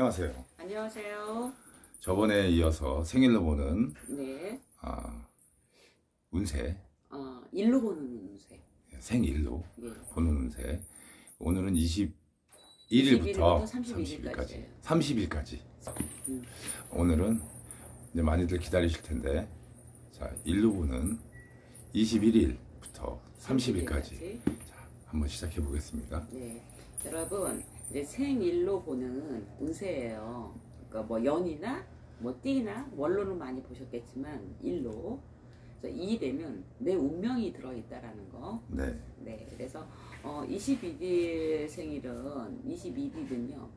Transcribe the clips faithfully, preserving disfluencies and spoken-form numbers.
안녕하세요. 안녕하세요. 저번에 이어서 생일로 보는 네. 아, 운세, 어, 일로 보는 운세. 생일로 네. 보는 운세. 오늘은 이십일 일부터 삼십 일까지. 삼십 일까지. 음. 오늘은 이제 많이들 기다리실 텐데, 자, 일로 보는 이십일 일부터 삼십 일까지. 자, 한번 시작해 보겠습니다. 네. 여러분, 이제 생일로 보는 운세예요. 그러니까 뭐 연이나 뭐 띠나 원로는 많이 보셨겠지만 일로 이 되면 내 운명이 들어있다라는 거. 네. 네. 그래서 어, 이십일 일 생일은 이십일 일은요.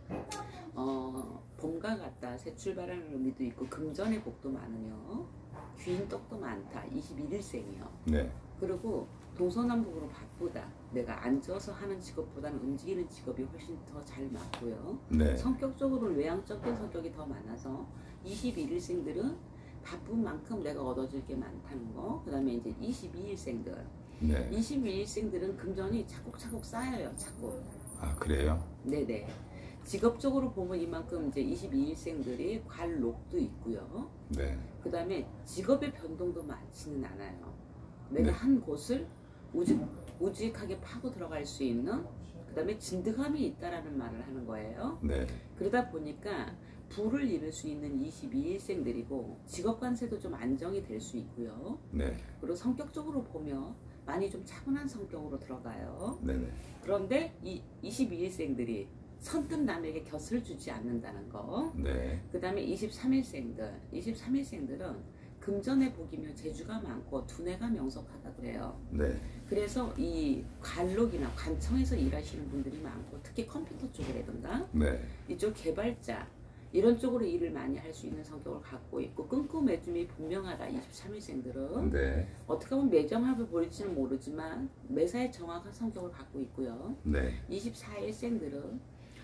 어, 봄과 같다. 새 출발하는 의미도 있고 금전의 복도 많으며 귀인 떡도 많다. 이십일 일생이요. 네. 그리고 동서남북으로 바쁘다. 내가 앉아서 하는 직업보다는 움직이는 직업이 훨씬 더 잘 맞고요. 네. 성격적으로 외향적인 성격이 더 많아서 이십일 일생들은 바쁜 만큼 내가 얻어질 게 많다는 거. 그 다음에 이제 이십이 일생들. 네. 이십이 일생들은 금전이 차곡차곡 쌓여요. 차곡. 아, 그래요? 네네. 직업적으로 보면 이만큼 이제 이십이 일생들이 관록도 있고요. 네. 그 다음에 직업의 변동도 많지는 않아요. 내가 네. 한 곳을 우직, 우직하게 파고 들어갈 수 있는, 그 다음에 진득함이 있다라는 말을 하는 거예요. 네. 그러다 보니까 부를 이룰 수 있는 이십이 일생들이고 직업 관세도 좀 안정이 될 수 있고요. 네. 그리고 성격적으로 보면 많이 좀 차분한 성격으로 들어가요. 네네. 그런데 이 이십이 일생들이 선뜻 남에게 곁을 주지 않는다는 거. 네. 그 다음에 이십삼 일생들. 이십삼 일생들은 금전의 복이며 재주가 많고 두뇌가 명석하다 그래요. 네. 그래서 이 관록이나 관청에서 일하시는 분들이 많고 특히 컴퓨터 쪽이라든가 네. 이쪽 개발자 이런 쪽으로 일을 많이 할 수 있는 성격을 갖고 있고 끈끈매춤이 분명하다. 이십삼 일생들은 네. 어떻게 보면 매정합을 보일지는 모르지만 매사에 정확한 성격을 갖고 있고요. 네. 이십사 일생들은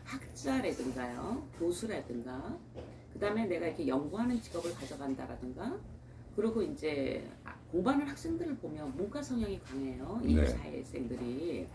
학자라든가요, 교수라든가, 그 다음에 내가 이렇게 연구하는 직업을 가져간다라든가, 그리고 이제 공부하는 학생들을 보면 문과 성향이 강해요. 이십사 일생들이.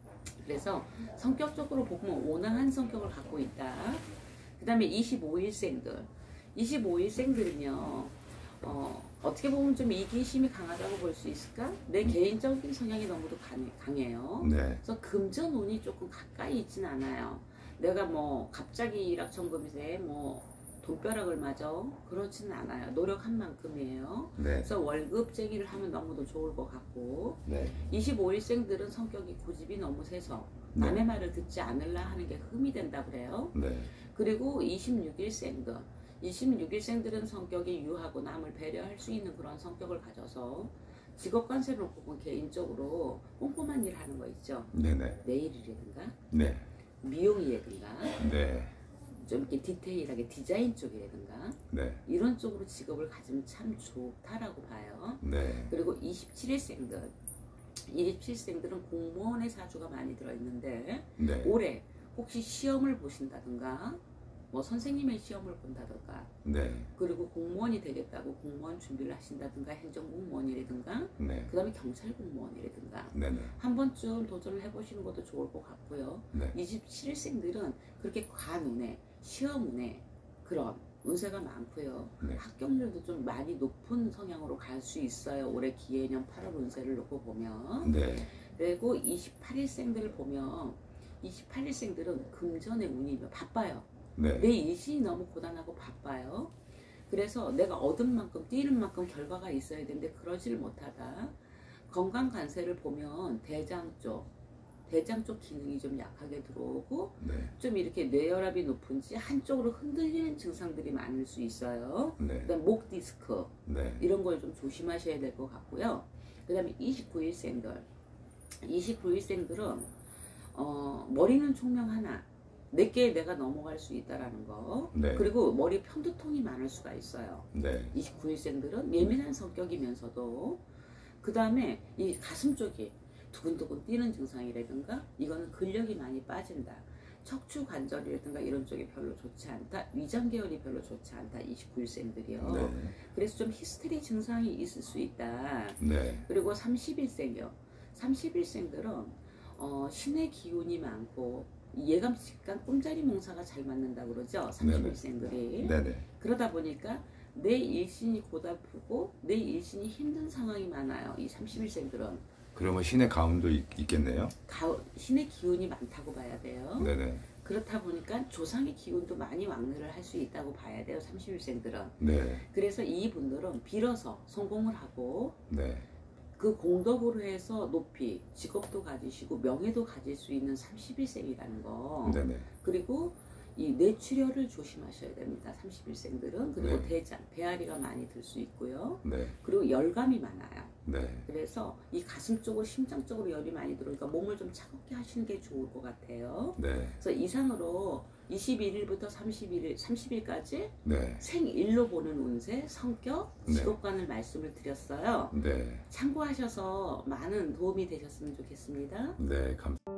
그래서 성격적으로 보면 온화한 성격을 갖고 있다. 그 다음에 이십오 일생들. 이십오 일생들은요, 어, 어떻게 보면 좀 이기심이 강하다고 볼 수 있을까? 내 개인적인 성향이 너무도 강해요. 네. 그래서 금전운이 조금 가까이 있진 않아요. 내가 뭐 갑자기 일확천금세 뭐 돈벼락을 맞아 그렇지는 않아요. 노력한 만큼이에요. 네. 그래서 월급쟁이를 하면 너무도 좋을 것 같고. 네. 이십오 일생들은 성격이 고집이 너무 세서 네. 남의 말을 듣지 않으려 하는 게 흠이 된다 그래요. 네. 그리고 이십육 일생들. 이십육 일생들은 성격이 유하고 남을 배려할 수 있는 그런 성격을 가져서 직업 관세로 보면 개인적으로 꼼꼼한 일 하는 거 있죠. 네네. 네일이라든가 네. 미용이라든가 네. 좀 이렇게 디테일하게 디자인 쪽이라든가 네. 이런 쪽으로 직업을 가지면 참 좋다라고 봐요. 네. 그리고 이십칠 일생들. 이십칠 일생들은 공무원의 사주가 많이 들어있는데 네. 올해 혹시 시험을 보신다든가 뭐 선생님의 시험을 본다든가 네. 그리고 공무원이 되겠다고 공무원 준비를 하신다든가 행정공무원이라든가 네. 그 다음에 경찰공무원이라든가 네네. 한 번쯤 도전을 해보시는 것도 좋을 것 같고요. 네. 이십칠 일생들은 그렇게 관운에 시험운에 그런 운세가 많고요. 네. 합격률도 좀 많이 높은 성향으로 갈 수 있어요. 올해 기해년 팔월 운세를 놓고 보면. 네. 그리고 이십팔 일생들을 보면 이십팔 일생들은 금전의 운이 바빠요. 네. 내 일신이 너무 고단하고 바빠요. 그래서 내가 얻은 만큼 뛰는 만큼 결과가 있어야 되는데 그러지를 못하다. 건강 관세를 보면 대장 쪽 대장 쪽 기능이 좀 약하게 들어오고 네. 좀 이렇게 뇌혈압이 높은지 한쪽으로 흔들리는 증상들이 많을 수 있어요. 네. 그다음 목 디스크 네. 이런 걸 좀 조심하셔야 될 것 같고요. 그 다음에 이십구 일생들. 이십구 일생들은 어, 머리는 총명하나 내게 내가 넘어갈 수 있다라는 거. 네. 그리고 머리 편두통이 많을 수가 있어요. 네. 이십구 일생들은 예민한 성격이면서도 그 다음에 이 가슴 쪽이 두근두근 뛰는 증상이라든가 이거는 근력이 많이 빠진다. 척추 관절이라든가 이런 쪽이 별로 좋지 않다. 위장 계열이 별로 좋지 않다. 이십구 일생들이요. 네. 그래서 좀 히스테리 증상이 있을 수 있다. 네. 그리고 삼십 일생이요. 삼십 일생들은 어, 신의 기운이 많고 예감직간 꿈자리 몽사가 잘 맞는다고 그러죠. 삼십일생들이. 네네. 그러다 보니까 내 일신이 고달프고 내 일신이 힘든 상황이 많아요. 이 삼십일생들은. 그러면 신의 가운도 있, 있겠네요. 가, 신의 기운이 많다고 봐야 돼요. 네네. 그렇다 보니까 조상의 기운도 많이 왕래를 할 수 있다고 봐야 돼요. 삼십일생들은. 네. 그래서 이분들은 빌어서 성공을 하고 네. 그 공덕으로 해서 높이 직업도 가지시고 명예도 가질 수 있는 삼십일생이라는 거. 네네. 그리고 이 뇌출혈을 조심하셔야 됩니다. 삼십일생들은. 그리고 네. 대장, 배앓이가 많이 들 수 있고요. 네. 그리고 열감이 많아요. 네. 그래서 이 가슴 쪽으로 심장 쪽으로 열이 많이 들어오니까 몸을 좀 차갑게 하시는 게 좋을 것 같아요. 네. 그래서 이상으로 이십일일부터 삼십일 일, 삼십일까지 네. 생일로 보는 운세, 성격, 네. 직업관을 말씀을 드렸어요. 네. 참고하셔서 많은 도움이 되셨으면 좋겠습니다. 네. 감.